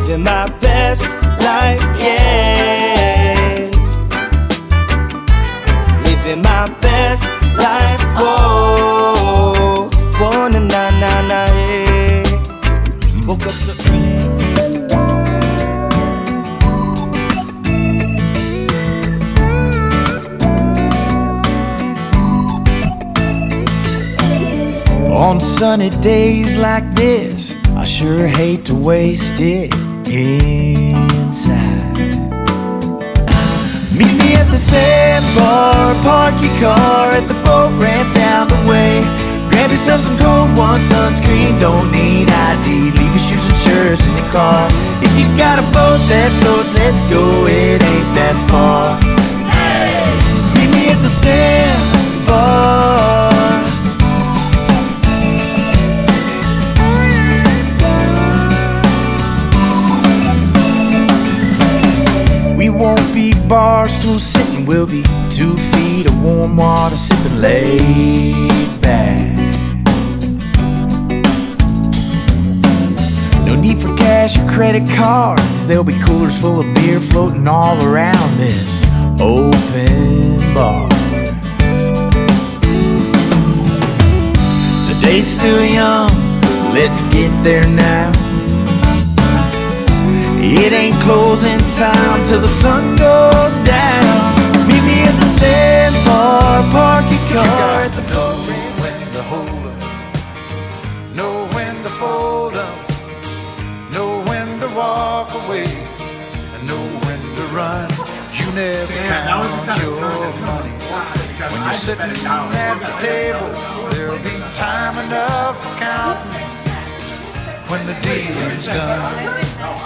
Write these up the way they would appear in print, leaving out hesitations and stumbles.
living my best life, yeah. Living my best life, whoa, whoa, na na na na, yeah. Woke up so early. On sunny days like this, I sure hate to waste it inside. Meet me at the sandbar, park your car at the boat ramp down the way. Grab yourself some cold one, sunscreen, don't need ID. Leave your shoes and shirts in the car. If you got a boat that floats, let's go, it ain't that far. Meet me at the sandbar. We won't be bar stool sitting, we'll be 2 feet of warm water sipping, laid back. No need for cash or credit cards, there'll be coolers full of beer floating all around this open bar. The day's still young, let's get there now. It ain't closing time till the sun goes down. Meet me at the sandbar, park your car at the door. Know when to hold up, know when to fold up, know when to walk away, and know when to run. You never count your money. When you're sitting at the table, there'll be time enough to count when the deal is done.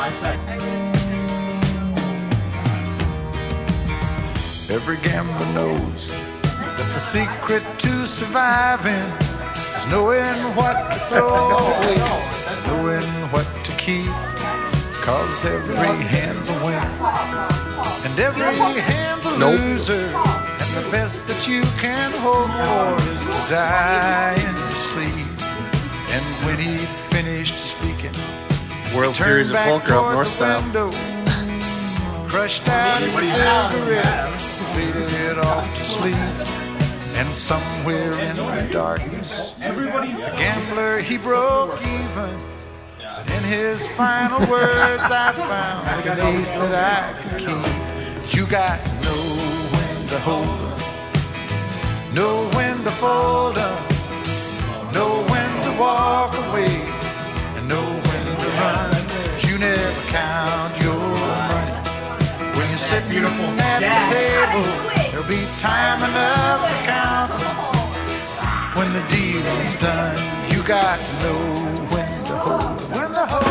Every gambler knows that the secret to surviving is knowing what to throw away, knowing what to keep. Cause every hand's a winner and every hand's a loser. And the best that you can hope for is to die in your sleep. And when he finished speaking, World Series of Poker up north style. Crushed out his cigarette, faded it off to sleep. And somewhere in the darkness, the gambler, he broke even. But in his final words, I found an ace that I could keep. You got to know when to hold up, know when to fold up, know when to walk away, and know when to run. You never count your money when you're sitting at the table. There'll be time enough to count when the deal is done. You got to know when to hold, when to hold.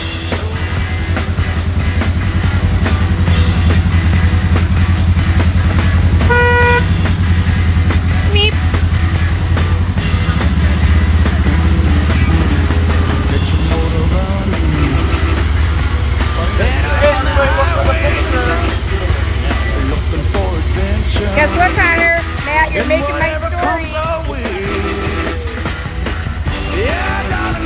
Meep. Guess what, Connor? Matt, you're making my story. Yeah,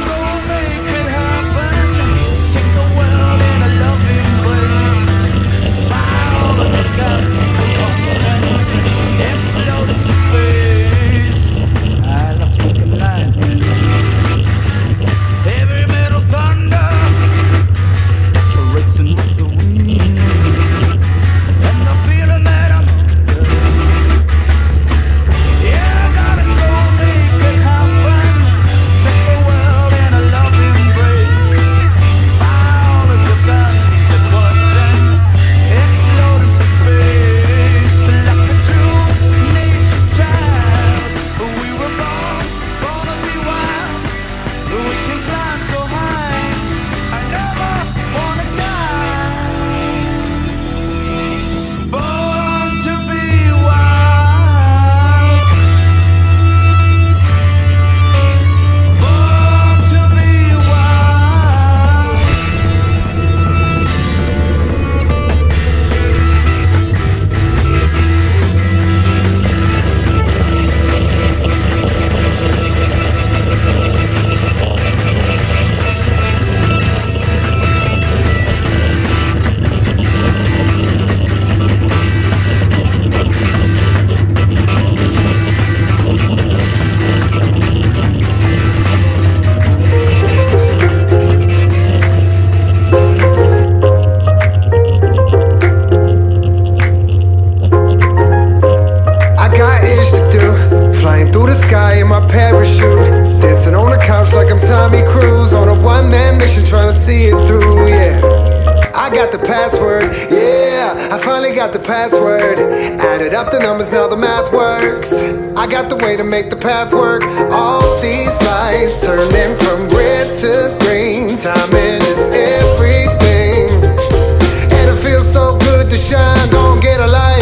situation, trying to see it through, yeah. I got the password, yeah, I finally got the password. Added up the numbers, now the math works. I got the way to make the path work. All these lights turning from red to green. Timing is everything, and it feels so good to shine. Don't get a light.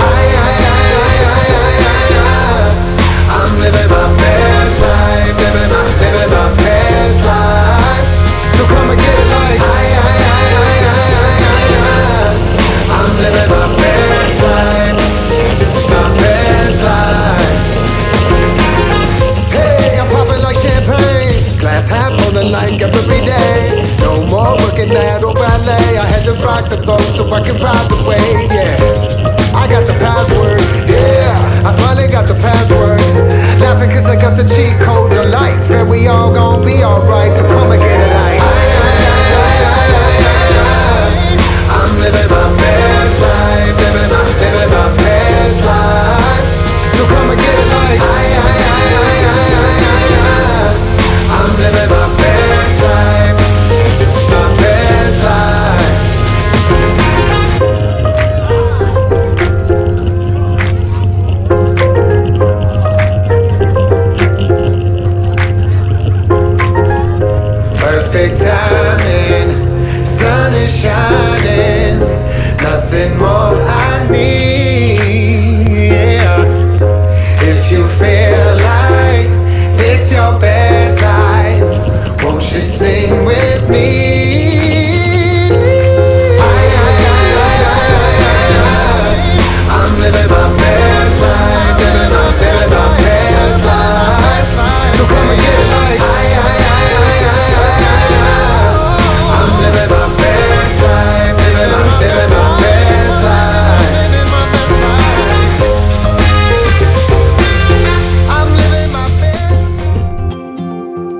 I'm living my best life, living my best life. So come and get a light. I'm living my best life, my best life. Hey, I'm popping like champagne, glass half full like every day. No more working at or ballet. I had to rock the boat so I can ride the wave, yeah. I got the password, yeah, I finally got the password. Laughing cause I got the cheat code to life, and we all gon' be alright, so come and get it right. I'm living my best life, living my best life. So come and get it right. I'm living my best life, my best life. Perfect timing, sun is shining, nothing more I need, yeah. If you feel like this your best life, won't you sing with me? I'm living my best life, living my best life. So come and get it like I'm living my best life, living my best life. I'm living my best.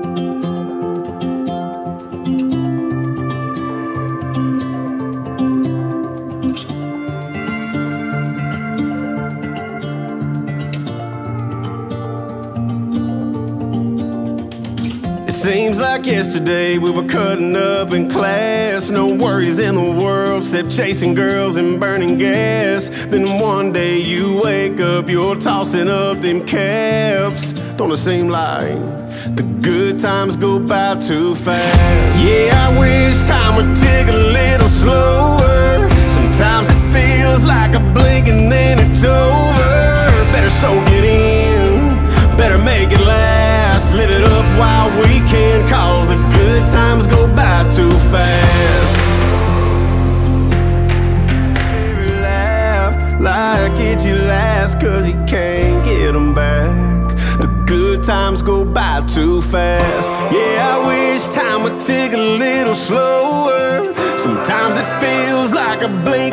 It seems like yesterday we were cutting up in class. No worries in the world except chasing girls and burning gas. Then one day you wake up, you're tossing up them caps. Don't it seem like the good times go by too fast? Yeah, I wish time would tick a little slower. Sometimes it feels like a blink and then it's over. Better soak it in, better make it last. Live it up while we can, cause the good times go by too fast. Favorite laugh, like it's your last, cause you can't get them back. The good times go by too fast. Yeah, I wish time would tick a little slower. Sometimes it feels like a blink